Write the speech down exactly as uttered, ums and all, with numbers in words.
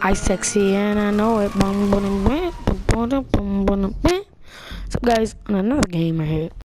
I sexy and I know it. Bum, bum, bum, bum, bum, bum, bum, bum. So guys, on another game I had.